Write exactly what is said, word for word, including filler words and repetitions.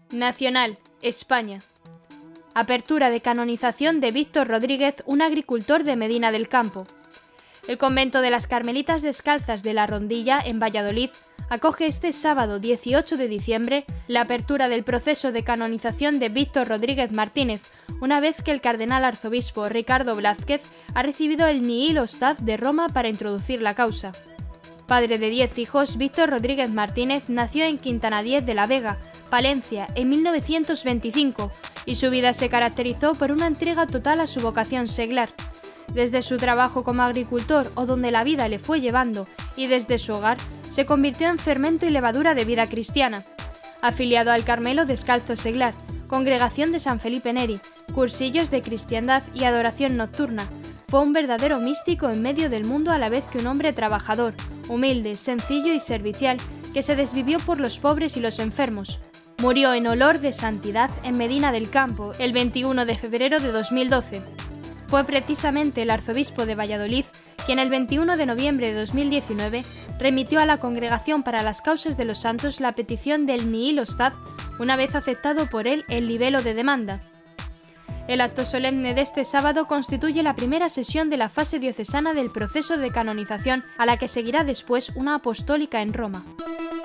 Nacional, España. Apertura de canonización de Víctor Rodríguez, un agricultor de Medina del Campo. El convento de las Carmelitas Descalzas de la Rondilla, en Valladolid, acoge este sábado dieciocho de diciembre la apertura del proceso de canonización de Víctor Rodríguez Martínez, una vez que el cardenal arzobispo Ricardo Blázquez ha recibido el Nihil Ostat de Roma para introducir la causa. Padre de diez hijos, Víctor Rodríguez Martínez nació en Quintana Diez de la Vega, Palencia, en mil novecientos veinticinco, y su vida se caracterizó por una entrega total a su vocación seglar. Desde su trabajo como agricultor o donde la vida le fue llevando, y desde su hogar, se convirtió en fermento y levadura de vida cristiana. Afiliado al Carmelo Descalzo Seglar, Congregación de San Felipe Neri, cursillos de cristiandad y adoración nocturna, fue un verdadero místico en medio del mundo a la vez que un hombre trabajador, humilde, sencillo y servicial, que se desvivió por los pobres y los enfermos. Murió en olor de santidad en Medina del Campo el veintiuno de febrero de dos mil doce. Fue precisamente el arzobispo de Valladolid quien el veintiuno de noviembre de dos mil diecinueve remitió a la Congregación para las Causas de los Santos la petición del Nihil Ostat, una vez aceptado por él el libelo de demanda. El acto solemne de este sábado constituye la primera sesión de la fase diocesana del proceso de canonización, a la que seguirá después una apostólica en Roma.